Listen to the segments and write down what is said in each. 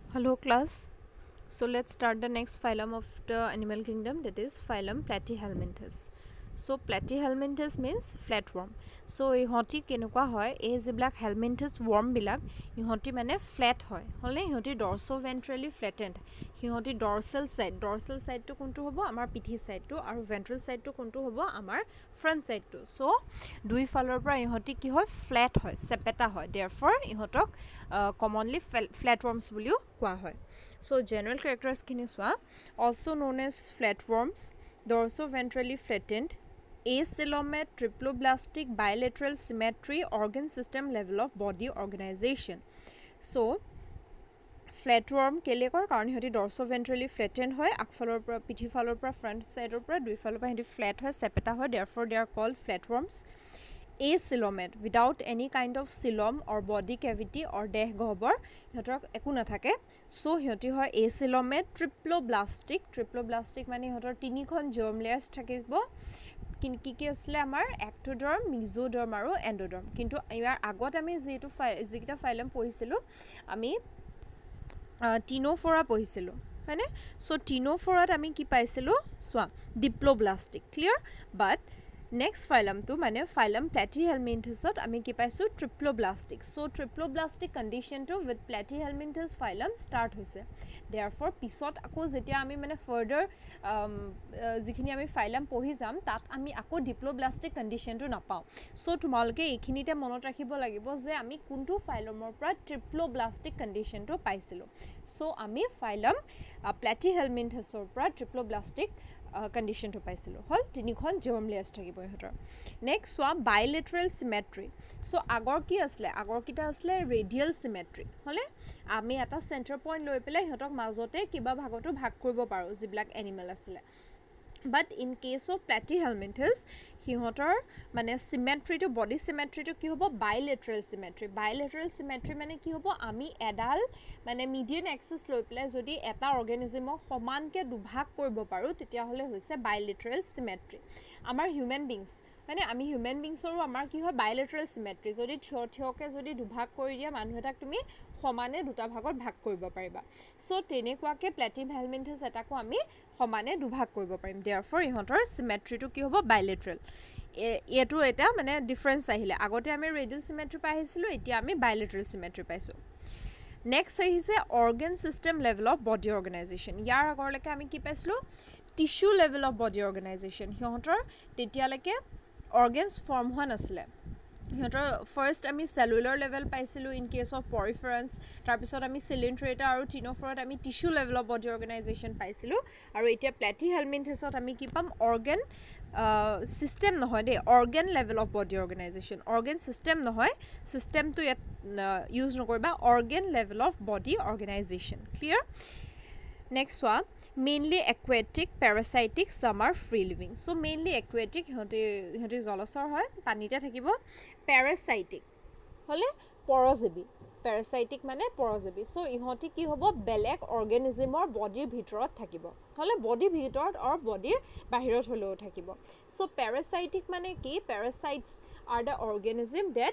Hello class. So let's start the next phylum of the animal kingdom, that is phylum Platyhelminthes. So Platyhelminthes means flatworm. So ইহঁতি কেনেকুৱা হয় এই যিবিলাক helminthes worm বিলাক ইহঁতি মানে flat হয় হলে ইহঁতি dorsoventrally flattened ইহঁতি dorsal side to কোনটো হ'ব আমাৰ পিঠি side to আৰু ventral side to কোনটো হ'ব আমাৰ front side to. So দুই ফালৰ পৰা ইহঁতি কি হয় flat হয় চেপেটা হয়, therefore ইহঁতক commonly flatworms বুলিও কোৱা হয়. So general characters খিনি চোৱা, also known as flatworms, dorsoventrally flattened, acoelomate, triploblastic, bilateral symmetry, organ system level of body organization. So flatworm কেলে কয় কাৰণ ইহঁতি dorsoventrally flattened হয়, আগফালৰ পৰা পিঠিফালৰ পৰা front sideৰ পৰা দুইফালৰ পৰা ইহঁতি flat হয় চেপেটা হয়, therefore they are called flatworms. Acoelomate, without any kind of coelom or body cavity or দেহ গহ্বৰ ইহঁতৰ একো নাথাকে, so সিহঁতি হয় acoelomate. Triploblastic মানে ইহঁতৰ তিনিখন germ layers থাকিব, কি আছিলে আমাৰ ectoderm, mesoderm আৰু endoderm. কিন্তু ইয়াৰ আগত আমি যিকেইটা ফাইলম পঢ়িছিলোঁ আমি টিনোফোৰা পঢ়িছিলোঁ হয়নে? so টিনোফোৰাত আমি কি পাইছিলোঁ চোৱা diploblastic, clear? But next phylum to mane phylum Platyhelminthes ami ki paisu triploblastic. So triploblastic condition to with Platyhelminthes phylum start hoise, therefore pisot ako jetia ami mane further jikhini ami phylum pohi jam tat ami ako diploblastic condition to napao. So tumalke ekhinite monot rakhibo lagibo je ami kuntu phylumor pra triploblastic condition to paisilo. So ami phylum Platyhelminthes or pra triploblastic condition to paisilo hol tinikhon germ layers thakibo ihotor. Next wa bilateral symmetry. So agor ki asle, agor kita asle radial symmetry hole ami eta center point loi pele ihotok majote kiba bhagoto bhag koribo paro jiblak animal asle. But in case of Platyhelminthes hihotor mane symmetry to body symmetry to ki hobo bilateral symmetry. Bilateral symmetry mane ki hobo ami edal mane median axis loi pele jodi eta organism সমান কে দুভাগ কৰিব পাৰো তেতিয়া হলে হৈছে bilateral symmetry. আমাৰ human beings মানে আমি human beings আৰু আমাৰ কি হয় bilateral symmetry, যদি থিয়কে যদি দুভাগ কৰি দিয়া মানুহ এটাক তুমি সমানে দুটা ভাগত ভাগ কৰিব পাৰিবা, সো তেনেকুৱাকে Platyhelminthes এটাকো আমি সমানে দুভাগ কৰিব পাৰিম, therefore ইহঁতৰ symmetry টো কি হ'ব bilateral. এটো এটা মানে ডিফারেন্স আহিলে, আগতে আমি radial symmetry পাইছিলো এতিয়া আমি bilateral symmetry পাইছো. Next is organ system level of body organization. Yar agorleke ami ki paislo tissue level of body organization. Hihotor tetialeke organs form hwa nasile. Hihotor first ami cellular level paisilu in case of poriferans, tar pisot ami cylindrata aru tinophorot ami tissue level of body organization paisilu, aru etia Platyhelminthes ami ki pam organ system নহয় দে, organ level of body organization. Organ system নহয়, system to use নকৰিবা, organ level of body organization, clear? Next one, mainly aquatic, parasitic, some are free living. So mainly aquatic হিহঁতি জলচৰ হয় পানীতে থাকিব, parasitic হলে পৰজীৱী, parasitic মানে পৰজীৱী, so ইহঁতি কি হ'ব বেলেগ organismৰ বডিৰ ভিতৰত থাকিব হলে বডিৰ ভিতৰত আৰু বডিৰ বাহিৰত হলেও থাকিব. so parasitic মানে কি, parasites are the organism that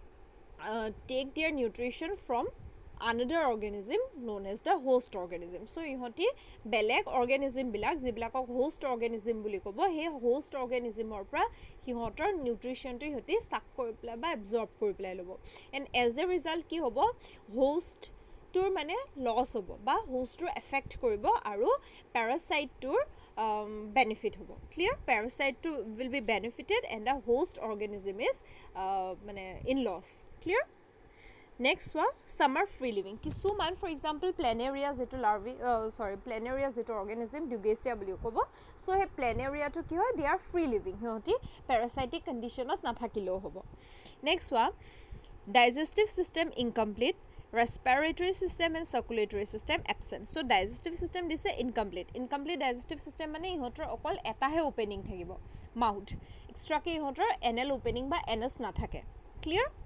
take their nutrition from another organism known as the host organism. So ইহঁতি বেলেগ organism বিলাক যিবিলাকক host organism বুলি ক'ব, হে host organism ৰ পৰা সিহঁতৰ nutrition টো ইহঁতি suck কৰি পেলাই বা absorb কৰি পেলাই ল'ব, and as a result কি হ'ব host টোৰ মানে loss হ'ব বা host টো affect কৰিব আৰু parasite টোৰ benefit হ'ব, clear? Parasite টো will be benefited and the host organism is মানে in loss, clear? Next one, some are free living. Kisuman, for example, planaria zeto larvae, planaria zeto organism Dugacia বুলি ক'ব. So he planaria to কি হয়, they are free living. সিহঁতি parasitic conditionত নাথাকিলেও হ'ব. Next one, digestive system incomplete, respiratory system and circulatory system absent. So digestive system দিছে incomplete. Incomplete digestive system মানে ইহঁতৰ অকল এটাহে opening থাকিব, mouth. Extra কে ইহঁতৰ anal opening বা anus নাথাকে, clear?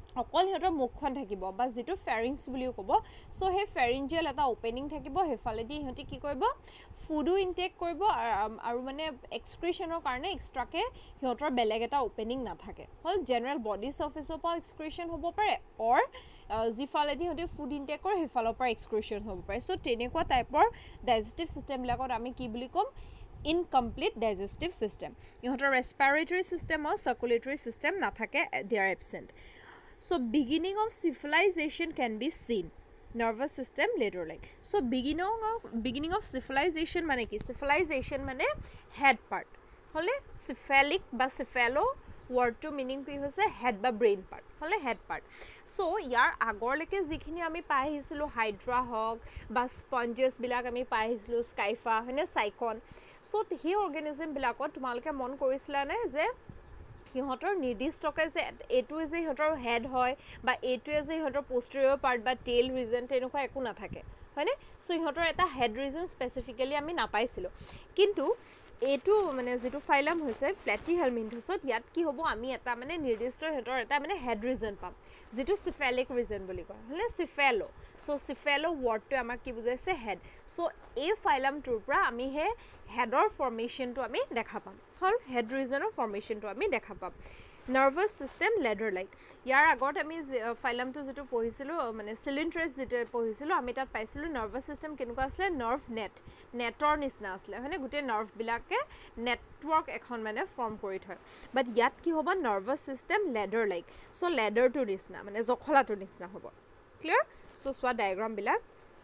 অকল হেতৰ মুখখন থাকিব বা যেটো ফেৰিংস বুলিও ক'ব সো হে ফেৰিঞ্জিয়েল এটা ওপেনিং থাকিব হেফালেদি ইহতি কি কৰিব ফুডো ইনটেক কৰিব আৰু মানে এক্সক্ৰিশনৰ কাৰণে এক্সট্ৰাকে হিহঁতৰ বেলেগ এটা ওপেনিং নাথাকে হল জেনাৰেল বডি সাৰফেসৰ পৰা এক্সক্ৰিশন হ'ব পাৰে অৰ জিফালেদি হতে ফুড ইনটেক কৰে হেফালৰ পৰা এক্সক্ৰিশন হ'ব পাৰে সো তেনেকুৱা টাইপৰ ডাইজেষ্টিভ সিস্টেম বিলাকত আমি কি বুলি কম incomplete digestive system ইহঁতৰ respiratory system or circulatory system নাথাকে they are absent so beginning of civilization can be seen nervous system later like so beginning of civilization mane ki civilization mane head part hole cephalic ba cephalo word to meaning ki hoise head ba brain part hole head part so yar agor leke jikhini ami pai hisilo hydra hog ba sponges bilak ami pai hisilo skypha hene cycon so he organism bilakot tumalke mon korisila na je হিহঁতৰ নিৰ্দিষ্টকে যে এটু যে হিহঁতৰ head হয় বা এটু যে হিহঁতৰ পোষ্টেৰিয়ৰ পাৰ্ট বা টেইল ৰিজন তেনেকুৱা একো নাথাকে হয়নে সো হিহঁতৰ এটা হেড ৰিজন স্পেসিফিক্যালি আমি নাপাইছিলো কিন্তু এটু মানে যেটো ফাইলাম হৈছে প্লেটিহেলমিনথাছত ইয়াত কি হ'ব আমি এটা মানে নিৰ্দিষ্ট হিহঁতৰ এটা মানে হেড ৰিজন পাম যেটো সিফেলিক ৰিজন বুলি কয় হলে সিফেলো সো সিফেলো ওয়ার্ডটো আমাক কি বুজাইছে হেড সো এই ফাইলামটোৰ পৰা আমি হে হেডৰ ফৰ্মেশনটো আমি দেখা পাম হল হেড ৰিজনৰ ফৰ্মেশনটো আমি দেখা পাম নাৰ্ভাছ সিস্টেম লেডাৰ লাইক ইয়াৰ আগত আমি ফাইলামটো যেটো পঢ়িছিলো মানে সিলিন্ড্ৰাছ যেটো পঢ়িছিলো আমি তাত পাইছিলো নাৰ্ভাছ সিস্টেম কেনেকুৱা আছিল নাৰ্ভ নেটৰ নিচিনা আছিল হয়নে গুটে নাৰ্ভ বিলাকে নেটৱৰ্ক এখন মানে ফৰ্ম কৰি থয় বাট ইয়াত কি হ'ব nervous system ladder like so লেডাৰটো নিচিনা মানে জখলাটো নিচিনা হ'ব ক্লিয়াৰ সো সোৱা ডায়াগ্ৰাম বিলাক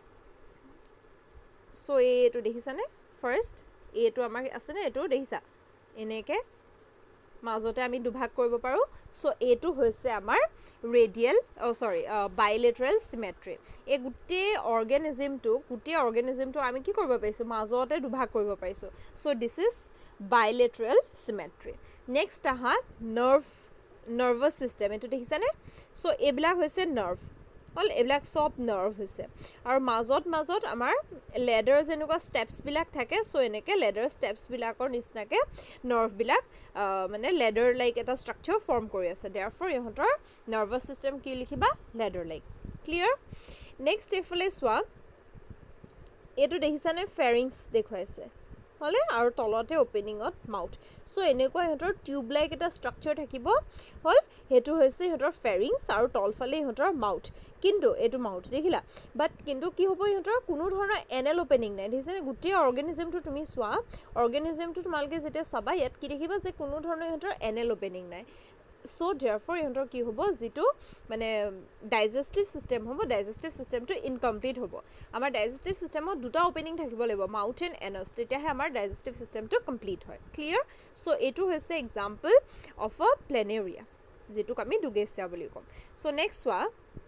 সো এটো দেখিছানে ফাৰ্স্ট এটো আমাৰ আছে নে এটো দেখিছা এনেকে মাজতে আমি দুভাগ কৰিব পাৰো সো এটো হৈছে আমাৰ ৰেডিয়েল বাইলেটাৰেল সিমেট্ৰি এই গুটে অৰ্গানিজমটো আমি কি কৰিব পাইছো মাজতে দুভাগ কৰিব পাইছো so this is bilateral symmetry next আহা নাৰ্ভাছ সিস্টেম এটো দেখিছানে সো এবিলাক হৈছে নাৰ্ভ হল এবিলাক সব নাৰ্ভ হৈছে আৰু মাজত আমাৰ লেডাৰ যেনেকুৱা স্টেপস বিলাক থাকে সো এনেকে লেডাৰ স্টেপস বিলাকৰ নিচিনাকে নাৰ্ভ বিলাক মানে লেডাৰ লাইক এটা স্ট্ৰাকচাৰ ফৰ্ম কৰি আছে দেয়াৰফৰ ইহঁতৰ নাৰ্ভাছ সিস্টেম কি লিখিবা লেডাৰ লাইক ক্লিয়াৰ নেক্সট ইফালে সোৱা এটো দেখিছানে ফেৰিংস দেখুৱাইছে হলে আৰু তলতে ওপেনিংত মাউথ সো এনেকুৱা ইহঁতৰ টিউব লাইক এটা স্ট্ৰাকচাৰ থাকিব হল হেতু হৈছে ইহঁতৰ ফেৰিংস আৰু তলফালে ইহঁতৰ মাউথ কিন্তু এটো মাউথ দেখিলা বাট কিন্তু কি হ'ব ইহঁতৰ কোনো ধৰণৰ এনেল ওপেনিং নাই দেখিছানে গুটে অৰ্গানিজমটো তুমি সোৱা অৰ্গানিজমটো তোমালকে যেতে সবা ইয়াত কি দেখিবা যে কোনো ধৰণৰ ইহঁতৰ এনেল ওপেনিং নাই সো দেয়াৰফৰ ইহঁতৰ কি হ'ব যেটো মানে ডাইজেষ্টিভ সিস্টেম হ'ব ডাইজেষ্টিভ সিস্টেমটো ইনকমপ্লিট হ'ব আমাৰ ডাইজেষ্টিভ সিস্টেমত দুটা ওপেনিং থাকিব লাগিব মাউথ এণ্ড এনাস তেতিয়াহে আমাৰ ডাইজেষ্টিভ সিস্টেমটো কমপ্লিট হয় ক্লিয়াৰ সো এটো হৈছে এক্সাম্পল অফ আ প্লেনেৰিয়া যেটোক আমি ডুগেছিয়া বুলি কম সো নেক্সট সোৱা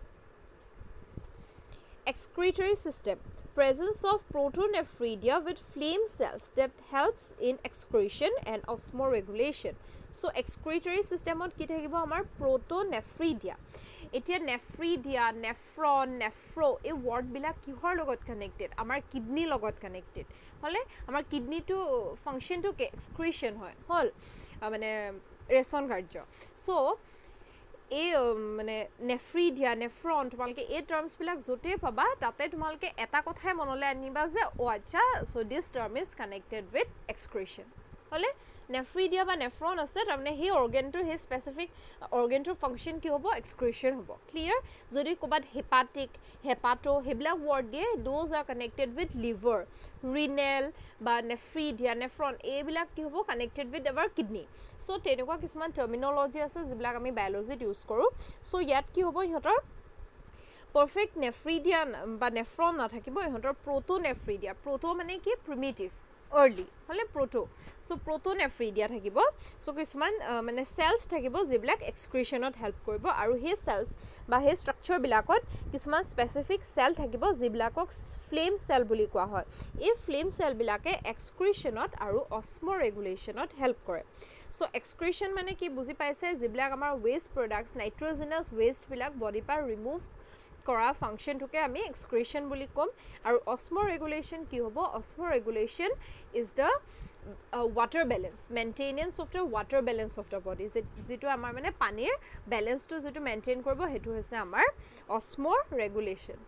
excretory system presence of protonephridia with flame cells that helps in excretion and osmoregulation so excretory system ot ki thakibo amar protonephridia etia nephridia nephron nephro e word bila kihor logot connected amar kidney logot connected hole amar kidney to function to excretion hoy hol mane ৰেচন কাৰ্য so এই মানে নেফ্ৰিডিয়া nephron তোমালকে এই terms বিলাক জতে পাবা তাতে তোমালকে এটা কথাই মনলে আনিবা যে ও আচ্ছা so this term is connected with excretion হলে নেফ্ৰিডিয়া বা নেফ্ৰন আছে তাৰমানে হে অৰ্গানটোৰ হে স্পেসিফিক অৰ্গানটোৰ ফাংশন কি হ'ব এক্সক্ৰিশন হ'ব ক্লিয়াৰ যদি কোবাত হেপাটিক হেপাটো হেবলা ওয়ার্ড দিয়ে those are connected with liver renal বা নেফ্ৰিডিয়া নেফ্ৰন এইবিলাক কি হ'ব connected with our kidney so তেনেকুৱা কিছুমান টাৰ্মিনোলজি আছে যিবিলাক আমি বায়োলজিত ইউজ কৰো সো ইয়াত কি হ'ব ইহঁতৰ পারফেক্ট নেফ্ৰিডিয়া বা নেফ্ৰন নাথাকিব ইহঁতৰ প্ৰোটোনেফ্ৰিডিয়া প্ৰোটো মানে কি প্ৰিমিটিভ early হলে proto so protonephridia থাকিব so কিছুমান মানে cells থাকিব যিবিলাক excretionত help কৰিব আৰু হে cells বা হে structure বিলাকত কিছুমান specific cell থাকিব যিবিলাকক flame cell বুলি কোৱা হয় এই flame cell বিলাকে excretionত আৰু osmoregulationত help কৰে so excretion মানে কি বুজি পাইছে যিবিলাক আমাৰ waste products nitrogenous waste বিলাক body পৰা remove কৰা ফাংশন টুকে আমি এক্সক্ৰিশন বুলি কম আৰু অসমোৰেগুলেশন কি হ'ব osmoregulation is the water balance, maintenance of the water balance of the body. যেটো আমাৰ মানে পানীৰ ব্যালেন্সটো যেটো মেইনটেইন কৰিব হেতু হৈছে আমাৰ osmoregulation.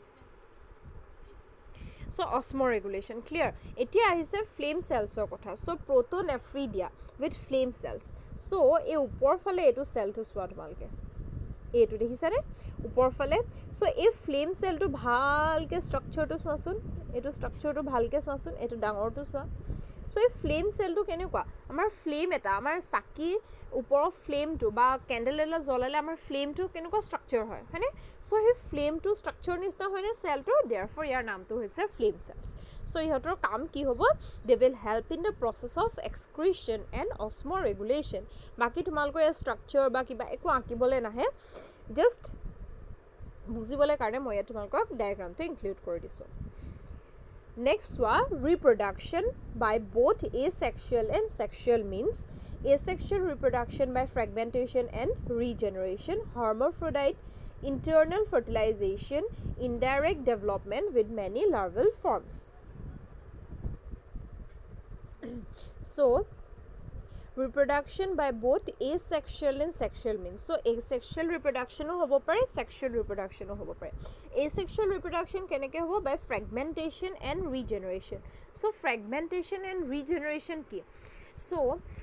So osmoregulation clear. এতিয়া আহিছে flame cells ৰ কথা. So protonephridia with flame cells. So এই ওপৰ ফালে এটো সেলটো সোৱা তোমালকে এইটো দেখিছানে ওপৰ ফালে. সো এই ফ্লেম সেলটো ভালকে স্ট্ৰাকচাৰটো সোৱাচোন এটো স্ট্ৰাকচাৰটো ভালকে সোৱাচোন এটো ডাঙৰটো সোৱা. সো এই ফ্লেম সেলটো কেনেকুৱা আমাৰ ফ্লেম এটা আমাৰ সাকি ওপৰ ফ্লেমটো বা ক্যান্ডেল এলা জ্বলালে আমাৰ ফ্লেমটো কেনেকুৱা স্ট্ৰাকচাৰ হয় হয়নে. সো এই ফ্লেমটো স্ট্ৰাকচাৰ নিচিনা হয়নে সেলটো therefore ইয়াৰ নামটো হৈছে ফ্লেম সেলস. সো ইহঁতৰ কাম কি হ'ব they will help in the process of excretion and osmoregulation. বাকি তোমালকৰ এই স্ট্ৰাকচাৰ বা কিবা একো আঁকিবলে নাহে just বুজিবলে কাৰণে মই তোমালকক ডায়াগ্ৰামটো ইনক্লুড কৰি দিছো. Next one, reproduction by both asexual and sexual means. Asexual reproduction by fragmentation and regeneration, hermaphrodite, internal fertilization, indirect development with many larval forms. So reproduction by both asexual and sexual means. So asexual reproduction hobo pare, sexual reproduction hobo pare. Asexual reproduction keneke hobo by fragmentation and regeneration. So fragmentation and regeneration ki. So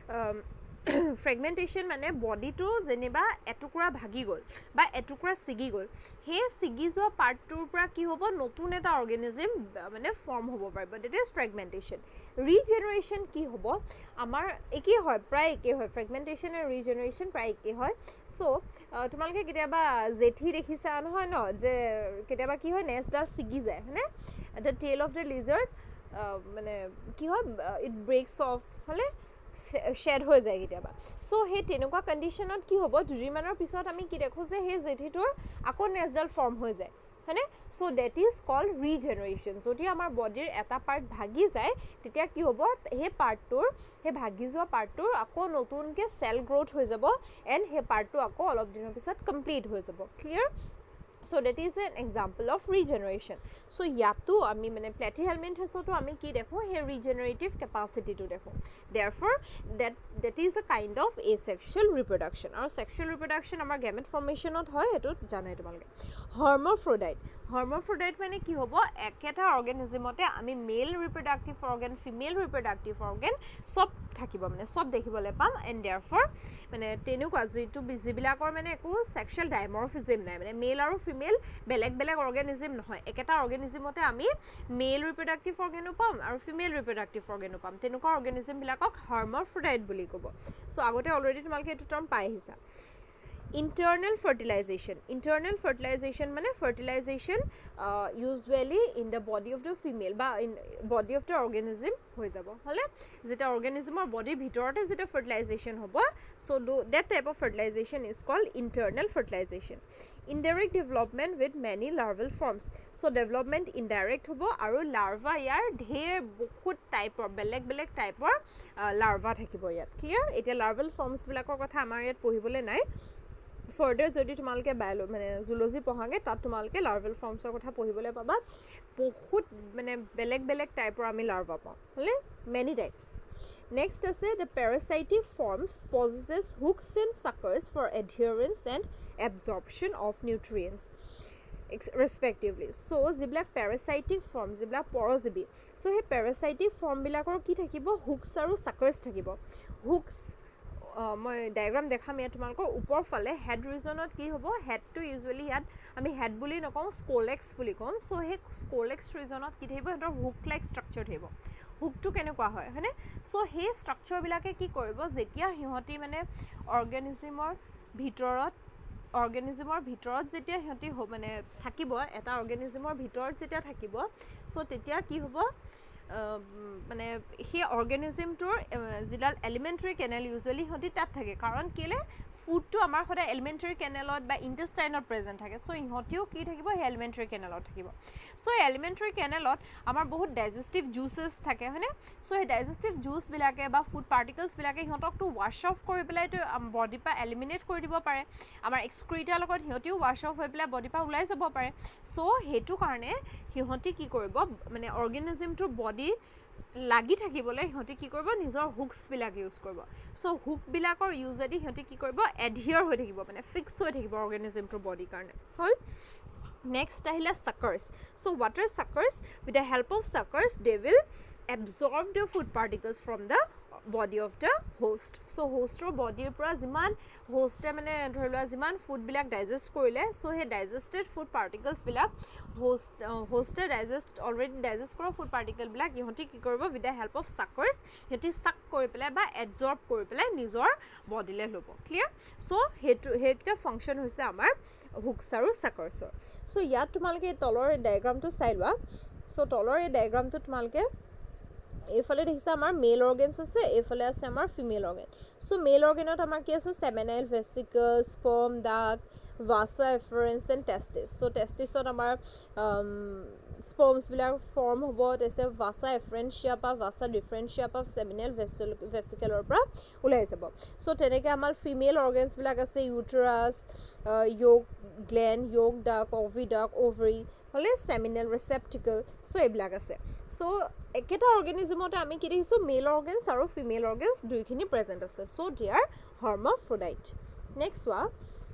fragmentation মানে বডিটো জেনেবা এটুকুৰা ভাগি গল বা এটুকুৰা সিগি গল হে সিগি যোৱা পাৰ্টটোৰ পৰা কি হ'ব নতুন এটা অৰ্গানিজম মানে ফৰ্ম হ'ব পাৰিব দ্যাট ইজ ফ্ৰেগমেন্টেশন. ৰিজেনাৰেশন কি হ'ব আমাৰ একে হয় প্ৰায় একে হয় ফ্ৰেগমেন্টেশন আৰু ৰিজেনাৰেশন প্ৰায় একে হয়. সো তোমালকে কেতিয়াবা জেঠি দেখিছা নহয় ন যে কেতিয়াবা কি হয় নেছডাল সিগি যায় হয়নে the tail of the lizard মানে কি হয় ইট ব্ৰেক্স অফ হলে shed হৈ যায় কেতিয়াবা. সো হে তেনেকুৱা কন্ডিশনত কি হ'ব দুৰিমানৰ পিছত আমি কি দেখো যে হে জেঠিটোৰ আকৌ নেছডাল ফৰ্ম হৈ যায় হয়নে. So that is called regeneration. যদি আমাৰ বডিৰ এটা পাৰ্ট ভাগি যায় তেতিয়া কি হ'ব হে পাৰ্টটোৰ হে ভাগি যোৱা পাৰ্টটোৰ আকৌ নতুনকে সেল গ্ৰোথ হৈ যাব এন্ড হে পাৰ্টটো আকৌ অলপ দিনৰ পিছত কমপ্লিট হৈ যাব. Clear. So that is an example of regeneration. So yato ami mane platyhelminthes to ami ki dekho he regenerative capacity to dekho. Therefore that is a kind of asexual reproduction. Our sexual reproduction amar gamete formation ot hoy eto janai tomalge. Hermaphrodite mane ki hobo eketa organism ote ami male reproductive organ female reproductive organ sob থাকিব মানে সব দেখিবলে পাম and therefore মানে তেনুকা যেটো বিজিবিলাকৰ মানে একো sexual ডাইমৰফিজম নাই মানে মেল আৰু ফিমেল বেলেগ বেলেগ অৰ্গানিজম নহয় একেটা অৰ্গানিজমতে আমি মেল ৰিপ্ৰডাক্টিভ অৰ্গানো পাম আৰু ফিমেল ৰিপ্ৰডাক্টিভ অৰ্গানো পাম তেনুকা অৰ্গানিজম বিলাকক হাৰ্মাফ্ৰডাইট বুলি ক'ব. সো আগতে অলৰেডি তোমালকে এটো টাৰ্ম পাই আহিছা. Internal fertilization মানে fertilization usually in the body of the female বা in body of the organism হৈ যাব হলে যেটা organismৰ body ভিতৰতে যেটা fertilization হ'ব. So that type of fertilization is called internal fertilization. Indirect development with many larval forms. So development indirect হ'ব আৰু larva ইয়াৰ ঢেৰ বহুত টাইপৰ বেলেগ বেলেগ টাইপৰ larva থাকিব ইয়াত. ক্লিয়াৰ. এতিয়া larval forms বিলাকৰ কথা আমাৰ ইয়াত পঢ়িবলৈ নাই. Further যদি তোমালকে বায়ো মানে জুলজি পঢ়াগে তাত তোমালকে লাৰ্ভেল ফৰ্মছৰ কথা পঢ়িবলৈ পাবা বহুত মানে বেলেগ বেলেগ টাইপৰ আমি লাৰ্ভা পাওঁ হলে many types. Next আছে the parasitic forms possesses hooks and suckers for adherence and absorption of nutrients respectively. So যিবিলাক parasitic forms যিবিলাক পৰজীৱী so হে parasitic form বিলাকৰ কি থাকিব hooks আৰু suckers থাকিব. hooks মই ডায়াগ্ৰাম দেখাম ইয়াত তোমালকৰ ওপৰ ফালে হেড ৰিজনত কি হ'ব হেডটো ইউজুৱেলি ইয়াত আমি হেড বুলি নকওঁ স্কোলেক্স বুলি কওঁ. সো হে স্কোলেক্স ৰিজনত কি থাকিব হেতৰ হুক লাইক ষ্ট্ৰাকচাৰ থাকিব. হুকটো কেনেকুৱা হয় হয়নে. সো হে ষ্ট্ৰাকচাৰ বিলাকে কি কৰিব যেতিয়া হিহতি মানে অৰ্গানিজমৰ ভিতৰত যেতিয়া হিহতি মানে থাকিব এটা অৰ্গানিজমৰ ভিতৰত যেতিয়া থাকিব সো তেতিয়া কি হ'ব মানে সেই অৰ্গানিজমটোৰ জিলাল এলিমেন্টাৰী কেনেল ইউজুৱেলি হতি তাত থাকে কাৰণ কেলে ফুডটো আমাৰ সদায় এলিমেন্টাৰী কেনেলত বা ইন্টেষ্টাইনত প্ৰেজেন্ট থাকে. সো ইহতিও কি থাকিব হে এলিমেন্টাৰী কেনেলত থাকিব. সো এলিমেন্টাৰী কেনেলত আমাৰ বহুত ডাইজেষ্টিভ জুচেছ থাকে হয়নে. সো হে ডাইজেষ্টিভ জুচ বিলাকে বা ফুড পাৰ্টিকলছ বিলাকে হিহতকটো ৱাশ অফ কৰি পেলাই তো বডি পা এলিমিনেট কৰি দিব পাৰে. আমাৰ এক্সক্ৰিটাৰ লগত হিহতিও ৱাশ অফ হৈ পেলাই বডি পা ওলাই যাব পাৰে. সো হেতু কাৰণে হিহতি কি কৰিব মানে অৰ্গানিজমটোৰ বডি লাগি থাকিবলৈ সিহঁতে কি কৰিব নিজৰ হুকছবিলাক ইউজ কৰিব সো হুকবিলাকৰ ইউজেদি সিহঁতে কি কৰিব এডহিয়াৰ হৈ থাকিব মানে ফিক্স হৈ থাকিব অৰ্গেনিজমটোৰ বডিৰ কাৰণে হ'ল নেক্সট আহিলে suckers so what are suckers with the help of suckers they will absorb the food particles from the body of the host so hostৰ বডিৰ পৰা যিমান হোষ্টে মানে ধৰি লোৱা যিমান ফুডবিলাক ডাইজেষ্ট কৰিলে সো হে ডাইজেষ্টেড ফুড পাৰ্টিকলছ বিলাক হোষ্টে ডাইজেষ্ট অলৰেডি ডাইজেষ্ট কৰা ফুড পাৰ্টিকল বিলাক ইহঁতে কি কৰিব with the help of suckers সিহঁতে সাক কৰি পেলাই বা এবজৰ্ব কৰি পেলাই নিজৰ বডিলে ল'ব ক্লিয়াৰ সো সেইটা ফাংচন হৈছে আমাৰ হুকছ আৰু সাকাৰ্ছৰ সো ইয়াত তোমালোকে তলৰ ডায়াগ্ৰামটো চাই লোৱা সো তলৰ এই ডায়াগ্ৰামটো তোমালোকে এইফালে দেখিছা আমাৰ মেল অৰ্গেনছ আছে এইফালে আছে আমাৰ ফিমেল অৰ্গেন সো মেল অৰ্গেনত আমাৰ কি আছে seminal vesicle sperm duct vasa efferens and testis so টেষ্টিছত আমাৰ স্পাৰ্মছ বিলাক ফৰ্ম হ'ব তেছে ভাসা এফাৰেন্সিয়া পা ভাসা ডিফাৰেন্সিয়া পা সেমিনাইল ভেসিকলৰ পৰা ওলাই যাব সো তেনেকৈ আমাৰ ফিমেল অৰ্গেনছ বিলাক আছে ইউটেৰাছ য়োগ গ্ল্যান্ড য়োগ ডাক অভিডাক ওভাৰি হলে সেমিনাইল ৰিসেপ্টিকল সো এইবিলাক আছে সো একেটা অৰ্গেনিজমতে আমি কি দেখিছো মেল অৰ্গেনছ আৰু ফিমেল অৰ্গেনছ দুইখিনি প্ৰেজেন্ট আছে so they are hermaphrodite next ওয়া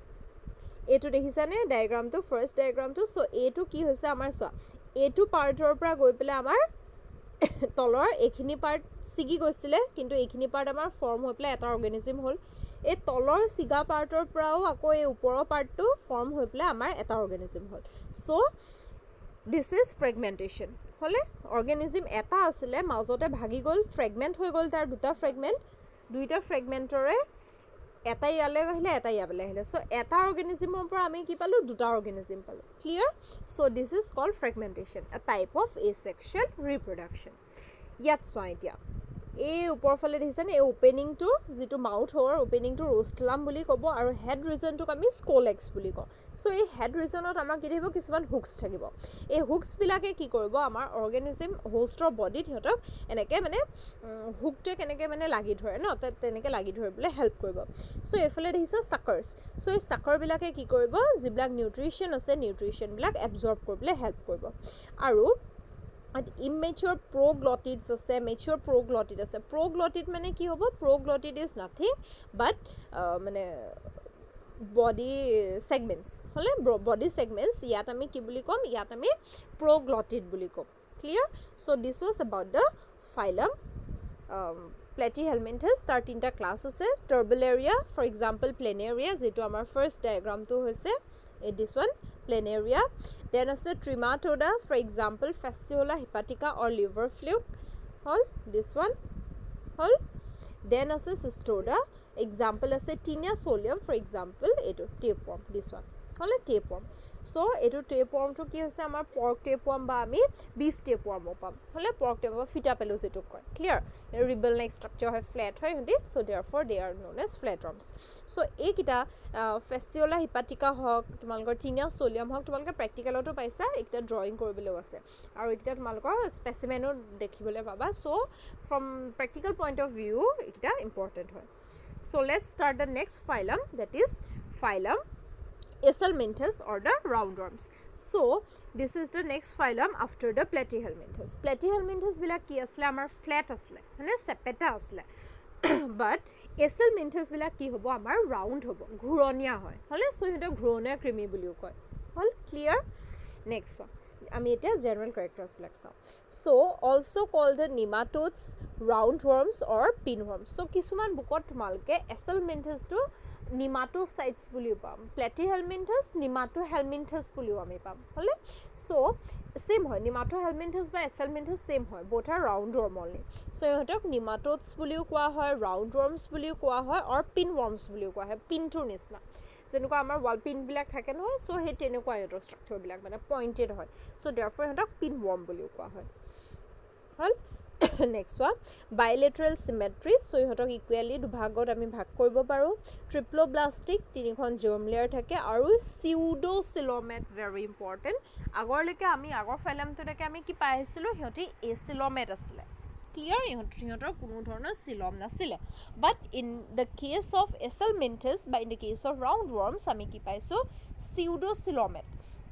এটো দেখিছানে ডায়াগ্ৰামটো ফাৰ্স্ট ডায়াগ্ৰামটো সো এটো কি হৈছে আমাৰ চোৱা এটো পাৰ্টৰ পৰা গৈ পেলে আমাৰ তলৰ এখিনি পাৰ্ট সিগি গৈছিলে কিন্তু এখিনি পাৰ্ট আমাৰ ফৰ্ম হৈ পেলে এটা অৰ্গেনিজম হ'ল এই তলৰ সিগা পাৰ্টৰ পৰাও আকৌ এই ওপৰৰ পাৰ্টটো ফৰ্ম হৈ পেলে আমাৰ এটা অৰ্গেনিজম হ'ল সো this is fragmentation হলে অৰ্গেনিজম এটা আছিল মাজতে ভাগি গল ফ্ৰেগমেন্ট হৈ গল তাৰ দুটা ফ্ৰেগমেন্টৰে এটা ইয়ালে আহিলে এটা ইয়ালে আহিলে সো এটা অৰ্গেনিজমৰ পৰা আমি কি পালো দুটা অৰ্গেনিজম পালো clear so this is called fragmentation a type of asexual reproduction ইয়াত চোৱা এতিয়া এই ওপৰফালে দেখিছানে এই ওপেনিংটো যেটো মাউথ হোৰ ওপেনিংটো ৰস্টলাম বুলি ক'ব আৰু হেড ৰিজনটোক আমি স্কোলেক্স বুলি কওঁ সো এই হেড ৰিজনত আমাৰ কি থাকিব কিছুমান হুকছ থাকিব এই হুকছ বিলাকে কি কৰিব আমাৰ অৰ্গেনিজম হোষ্টৰ বডিত হিহঁতক এনেকে মানে হুকটো কেনেকে মানে লাগি ধৰে ন তেনেকে লাগি ধৰিবলৈ হেল্প কৰিব সো এফালে দেখিছা সাকাৰ্ছ সো এই সাকাৰ বিলাকে কি কৰিব যিবিলাক নিউট্ৰিশন আছে নিউট্ৰিশন বিলাক এবজৰ্ব কৰিবলৈ হেল্প কৰিব আৰু immature proglottids আছে mature proglotid আছে proglotid মানে কি হ'ব proglotid is nothing but মানে body segments হলে body segments ইয়াত আমি কি বুলি কম ইয়াত আমি proglotid বুলি কম clear so this was about the phylum Platyhelminthes তাৰ তিনটা ক্লাস আছে Turbellaria for example Planaria যেটো আমাৰ first diagram তো হৈছে this one Planaria then আছে Trematoda for example Fasciola hepatica or liver fluke all this one all then আছে Cystoda example আছে Tinea solium for example eto tapeworm this one all tapeworm so eto tapeworm to ki hoise amar pork tapeworm ba ami beef tapeworm opam hole pork tapeworm fita pelos eto koy clear ribbon like structure hoy flat hoy hundi so therefore they are known as flatworms so ekita Fasciola hepatica hok tumalgor Tinea solium hok tumalgor practical to paisa ekta drawing koribole ase aru ekta tumalgor specimen o dekhibole baba so from practical point of view ekta important hoy so let's start the next phylum that is phylum Acelminthes or the roundworms so this is the next phylum after the Platyhelminthes bila ki asle amar flat asle mane sepeta asle but Acelminthes bila ki hobo amar round hobo ঘুৰণীয়া হয় হলে so এটা ঘুৰণীয়া কৃমি বুলিও কয় হল clear next one আমি এটা general characters বিলাক চাও so also called the nematodes roundworms or pinworms so কিছুমান বুকত তোমালকে Acelminthes to nematocytes বুলি পাম Platyhelminthes nematohelminthes বুলিও আমি পাম হলে so same হয় nematohelminthes বা Acelminthes same হয় both are roundworm only so ইহঁতক nematodes বুলিও কোৱা হয় roundworms বুলিও কোৱা হয় or pinworms বুলিও কোৱা হয় pinটোৰ নিচিনা যেনেকুৱা আমাৰ wall pin বিলাক থাকে নহয় so হে তেনেকুৱা ইহঁতৰ structure বিলাক মানে pointed হয় so therefore ইহঁতক pinworm বুলিও কোৱা হয় হল next one bilateral symmetry so ইহঁতক equally দুভাগত আমি ভাগ কৰিব পাৰো triploblastic তিনিখন germ layer থাকে আৰু pseudocoelomate very important আগৰলৈকে আমি আগৰ ফাইলামটোলৈকে আমি কি পাইছিলো হিহঁতি acoelomate আছিল clear ইহঁতৰ কোনো ধৰণৰ coelom নাছিল but in the case of Acelminthes by in the case of roundworms আমি কি পাইছো pseudocoelomate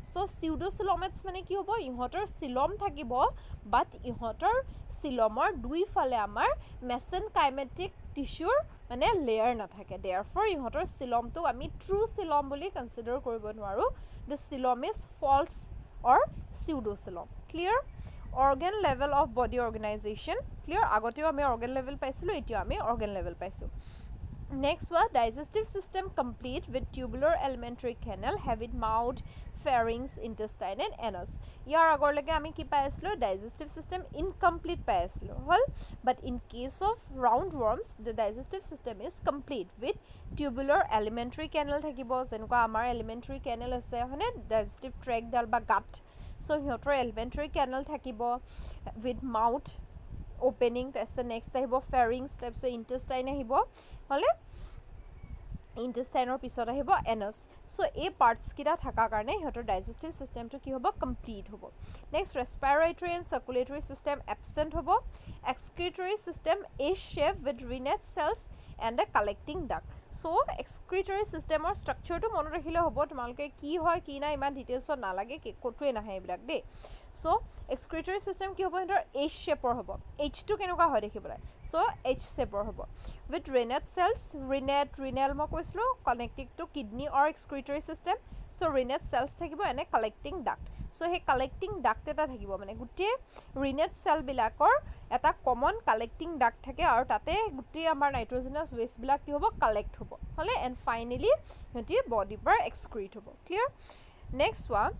সো pseudocylomates মানে কি হ'ব ইহঁতৰ সিলম থাকিব বাট ইহঁতৰ সিলমৰ দুইফালে আমাৰ মেসেনকাইমেটিক টিস্যুৰ মানে লেয়াৰ নাথাকে therefore ইহঁতৰ সিলমটো আমি ট্ৰু সিলম বুলি কনসিডাৰ কৰিব নোৱাৰো the silom is false or pseudosilom clear organ level of body organization clear আগতেও আমি organ level পাইছিলো এতিয়া আমি organ level পাইছো next one digestive system complete with tubular alimentary canal habit mouth pharynx intestine and anus ইয়াৰ আগৰলৈকে আমি কি পাইছিলো digestive system incomplete পাইছিলো হল but in case of roundworms the digestive system is complete with tubular alimentary canal থাকিব যেনেকুৱা আমাৰ alimentary canal আছে হনে digestive tract ডাল বা gut so হিহঁতৰ alimentary canal থাকিব with mouth opening that's the next আহিব pharynx types of intestine আহিব হলে intestine or pisot আহিব anus so a parts কিটা থাকা কাৰণে হিহঁতৰ digestive system to কি হ'ব complete হ'ব next respiratory and circulatory system absent হ'ব excretory system is shaped with renate cells and a collecting duct so excretory system or structure to মনত ৰাখিলে হ'ব তোমালকে কি হয় কি না ইমান ডিটেইলছ নালাগে কটোৱে নাহে এইবিলাক দে so excretory system কি হ'ব হেতৰ H shape or হ'ব H to কেনেকুৱা হয় দেখিবলৈ so H shape or হ'ব with renate cells renal মই কৈছিলো connecting to kidney or excretory system so renate cells থাকিব এনে collecting duct so হে collecting duct এটা থাকিব মানে গুটে renate cell বিলাকৰ এটা common collecting duct থাকে আৰু তাতে গুটে আমাৰ nitrogenous waste বিলাক কি হ'ব collect হ'ব হলে and finally হেতি body per excrete হ'ব clear next one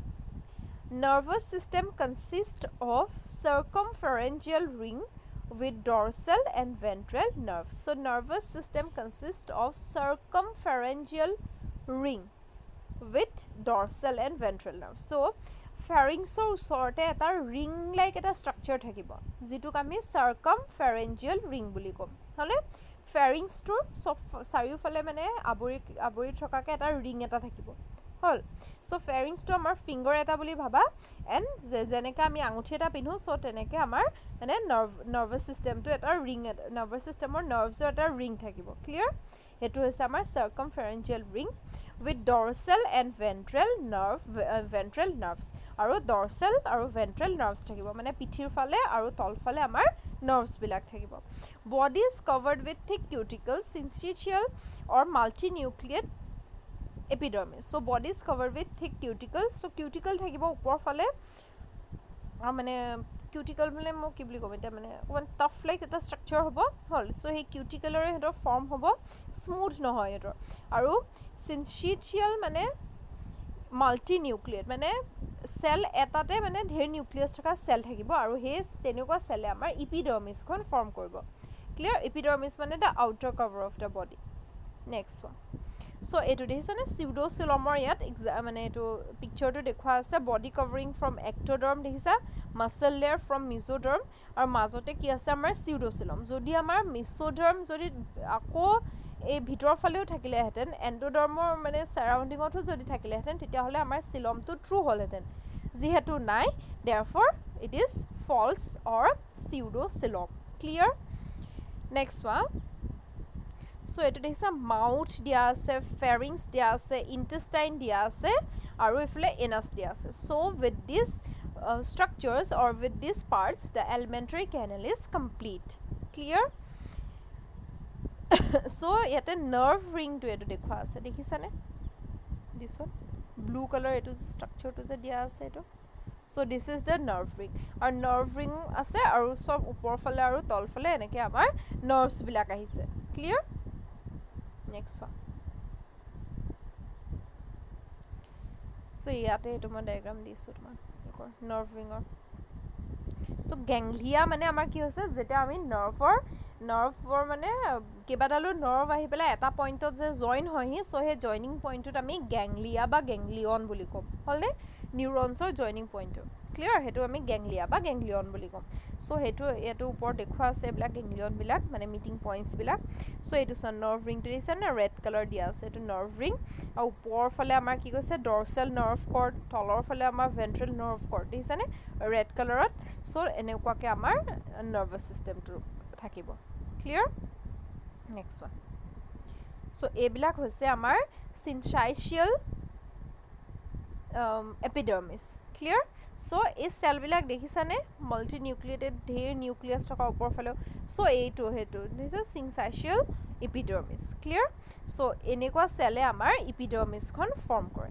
nervous system consists of circumpharyngeal ring with dorsal and ventral nerves so nervous system consists of circumpharyngeal ring with dorsal and ventral nerves so pharynxor usorte eta ring like eta structure thakibo jituk ami circumpharyngeal ring buli kom hole pharynx to sariu fale mane abori thokake eta ring eta thakibo hol so pharynx to amar finger eta buli bhaba and jeneka ami anguthi eta pinhu so teneke amar mane nervous system to eta ring nervous system or nerves eta ring thakibo clear hetu hoise amar circumpharyngeal ring with dorsal and ventral nerves aru dorsal aru ventral nerves thakibo mane pithir fale aru tol fale amar nerves bilak thakibo body is covered with thick cuticles syncytial or multinucleate epidermis so body is covered with thick cuticles so cuticle thakibo upor fale mane cuticle mele mo ki bli kometa mane one tough like eta structure hobo hol so he cuticle or heto form hobo smooth no hoy eto aru syncytial mane multinucleate mane cell etate mane dher nucleus thaka cell thakibo aru he teneko cell amar epidermis kon form koribo clear epidermis mane the outer cover of the body next one so eto dehisane pseudocelomor yat mane eto picture to dekhwa ase body covering from ectoderm dehisa muscle layer from mesoderm aru majote ki ase amar pseudocelom jodi amar mesoderm jodi ako এই ভিতৰ ফালেও থাকিলে হেতেন এন্ডোডাৰ্মৰ মানে সাৰাউন্ডিং auto যদি থাকিলে হেতেন তেতিয়া হলে আমাৰ সিলম তো ট্ৰু হল হেতেন যেহেতু নাই therefore it is false or pseudocelom clear next one so eto deisa mouth dia ase pharynx dia ase intestine dia ase aru ifle anus dia ase so with these structures or with these parts the alimentary canal is complete clear so yete nerve ring to eto dekhwa ase dekhisane this one blue color eto structure to je dia ase eto so this is the nerve ring or nerve ring ase aru sob upor fale aru tol fale eneke amar nerves bilak ahise clear next one so yate eto ma diagram disu tuma nerve ring or so ganglia mane amar ki hoise jeta ami nerve mane kebadalu nerve ahi pela eta point je join hoyi so he joining point to ami ganglia ba ganglion buli kom hole neurons or joining point clear hetu ami ganglia ba ganglion buli kom so hetu etu upor dekhwa ase bla ganglion bilak mane meeting points bilak so etu son nerve ring to is na red color dia ase etu nerve ring au upor fale amar ki koise dorsal nerve cord tolor fale amar ventral nerve cord disane red color so enekwa ke amar nervous system to thakibo clear next one so ebilak hoise amar syncytial epidermis clear so এই সেলবিলাক দেখিছানে multinucleated ধেৰ nucleus থকা ওপৰ ফালে so এইটো হেতু this is syncytial epidermis clear so এনেকুৱা সেলে আমাৰ এপিডাৰ্মিছখন ফৰ্ম কৰে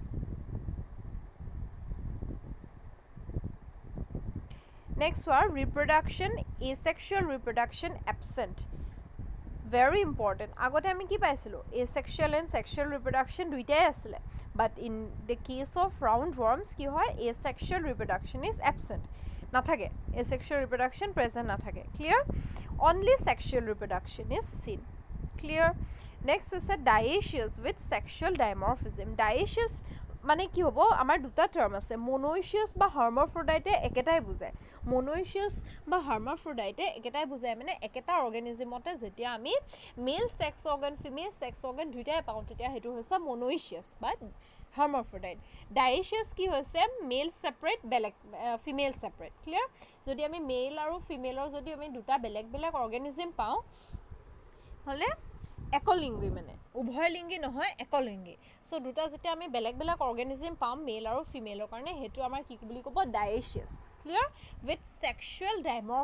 Next one, reproduction, asexual reproduction absent. Very important. Agote ami ki paisilo? Asexual and sexual reproduction duitai asile. But in the case of roundworms, ki hoy asexual reproduction is absent. Nathake. Asexual reproduction present nathake. Clear? Only sexual reproduction is seen. Clear? Next is a dioecious with sexual dimorphism. Dioecious মানে কি হ'ব আমাৰ দুটা term আছে মনোইচিয়াস বা হার্মাফ্রোডাইটে একেটাই বুজায় মনোইচিয়াস বা হার্মাফ্রোডাইটে একেটাই বুজায় মানে একেটা অর্গানিজমতে যেতিয়া আমি male sex organ female sex organ দুইটাই পাওঁ তেতিয়া হেতু হৈছে মনোইচিয়াস বা হার্মাফ্রোডাইট ডাইচিয়াস কি হৈছে মেল সেপারেট বেলেগ ফিমেল সেপারেট ক্লিয়ার যদি আমি মেল আৰু ফিমেলৰ যদি আমি দুটা বেলেগ বেলেগ অর্গানিজম পাওঁ হলে একলিঙ্গী মানে উভয়লিঙ্গী নহয় একলিঙ্গী সো দুটা যেটা আমি বেলেগ বেলেগ অর্গানিজম পাম মেল আৰু ফিমেলৰ কাৰণে হেতু আমাৰ কি বুলি ক'ব dioecious clear with sexual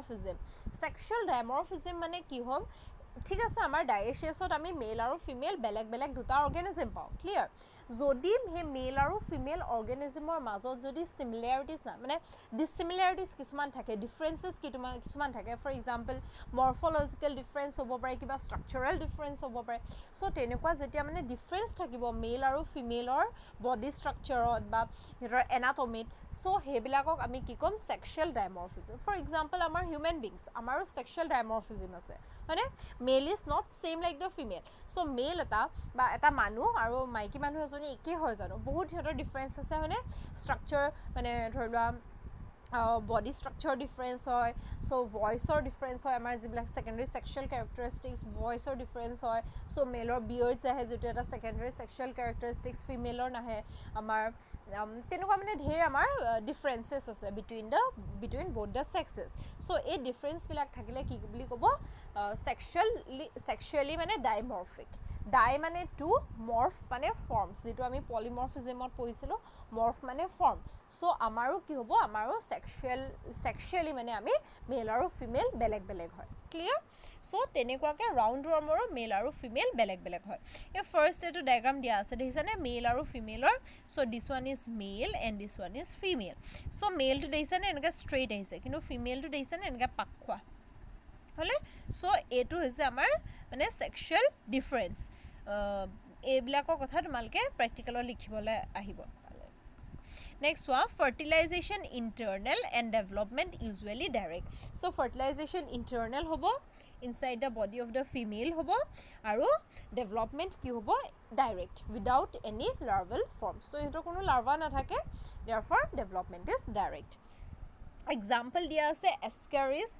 dimorphism মানে কি হ'ল ঠিক আছে আমাৰ ডাইচিয়াছত আমি মেল আৰু ফিমেল বেলেগ বেলেগ দুটা অর্গানিজম পাওঁ ক্লিয়াৰ যদি হে মেল আৰু ফিমেল অর্গানিজমৰ মাজত যদি সিমিলাৰিটিজ না মানে ডিসিমিলাৰিটিজ কিছুমান থাকে ডিফাৰেন্সেস কিছুমান থাকে ফৰ এক্সাম্পল মৰফোলজিক্যাল ডিফাৰেন্স হ'ব পাৰে কিবা স্ট্ৰাকচাৰাল ডিফাৰেন্স হ'ব পাৰে সো তেনেকুৱা যেতিয়া মানে ডিফাৰেন্স থাকিব মেল আৰু ফিমেলৰ বডি স্ট্ৰাকচাৰত বা হেতৰ এনাটমিত সো হেবিলাকক আমি কি কম সেক্সুয়াল ডাইমৰফিজম ফৰ এক্সাম্পল আমাৰ হিউম্যান বিংস আমাৰো সেক্সুয়াল ডাইমৰফিজম আছে মানে male is not same like the female so male এটা বা এটা মানুহ আৰু মাইকী মানুহ এজনী একে হয় জানো বহুত হেতৰ ডিফাৰেন্স আছে মানে স্ট্ৰাকচাৰ মানে Dharla body structure difference hoy so voice or difference hoy amar jibla secondary sexual characteristics voice or difference hoy so male or beards ahe jetu eta secondary sexual characteristics female or nahe amar tenuka mane dher amar differences ase between both the sexes so a difference bilak thakile ki boli kobo sexually mane dimorphic ডাই মানে two morph মানে forms যেটো আমি পলিমর্ফিজমত পঢ়িছিলো morph মানে form so আমাৰো কি হ'ব আমাৰো সেক্সুয়ালি মানে আমি মেল আৰু ফিমেল বেলেগ বেলেগ হয় ক্লিয়াৰ সো তেনেকুৱাকে ৰাউন্ড ওয়াৰ্মৰো মেল আৰু ফিমেল বেলেগ বেলেগ হয় এ ফাৰ্স্ট এটো ডায়াগ্ৰাম দিয়া আছে দেখিছানে মেল আৰু ফিমেলৰ so this one is male and this one is female so male টু দেখিছানে এনেকা স্ট্ৰেইট আহিছে কিন্তু ফিমেল টু দেখিছানে এনেকা পাকখোৱা হলে সো এটো হৈছে আমাৰ মানে সেক্সুয়াল ডিফাৰেন্স এইবিলাকৰ কথা তোমালকে প্ৰ্যাকটিক্যালত লিখিবলৈ আহিব Next one, fertilization internal and development usually direct. So fertilization internal hobo inside the body of the female hobo aru development ki hobo direct without any larval form. So eto kono larva na thake therefore development is direct. Example dia ase Ascaris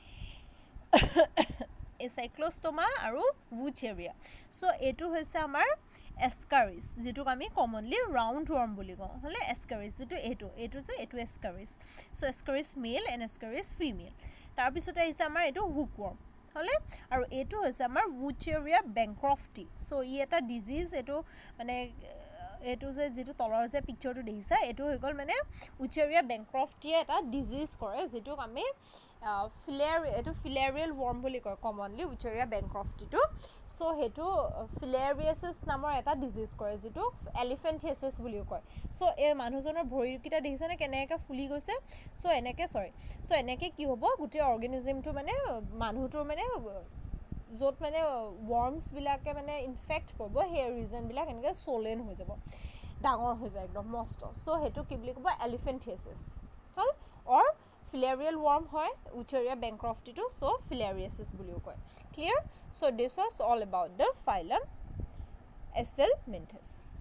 Cyclostoma aru Wucheria. So eto hoise amar Ascaris যেটো আমি commonly round worm বুলি কওঁ হলে Ascaris যেটো এটো যে এটো Ascaris so Ascaris male and Ascaris female তাৰ পিছতে আহিছে আমাৰ এটো hookworm হলে আৰু এটো হৈছে আমাৰ Wucheria bancrofti so ই এটা ডিজিজ এটো মানে এটো যে যেটো তলৰ যে পিকচাৰটো দেখিছা এটো হৈ গল মানে Wucheria bancrofti এটা ডিজিজ কৰে যেটো আমি filarial worm বুলি কয় commonly Wucheria bancrofti to so hetu filariasis নামৰ এটা ডিজিজ কৰে যেটো elephantiasis বুলি কয় so এ মানুহজনৰ ভৰি কিটা দেখিছানে কেনেকা ফুলি গৈছে so এনেকে কি হ'ব গুটে অৰ্গানিজমটো মানে মানুহটোৰ মানে যত মানে worms বিলাকে মানে ইনফেক্ট কৰিব হে ৰিজন বিলাক এনেকে swollen হৈ যাব ডাঙৰ হৈ যায় একদম মস্ত so হেতু কি বুলি ক'ব elephantiasis hall or filarial worm hoy Wucheria bancrofti to so filariasis buliu koy clear so this was all about the phylum Acelminthes.